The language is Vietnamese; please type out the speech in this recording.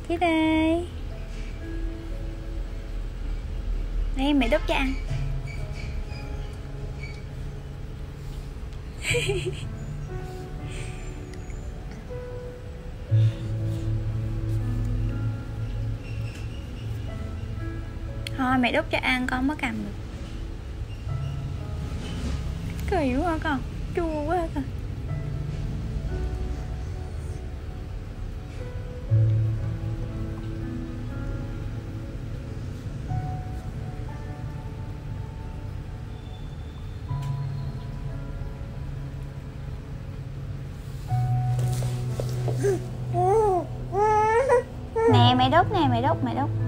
Cái đây. Đây mẹ đút cho ăn. Thôi mẹ đút cho ăn, con mới cầm được. Kỳ quá con, chua quá con. Nè mẹ đút nè, mẹ đút.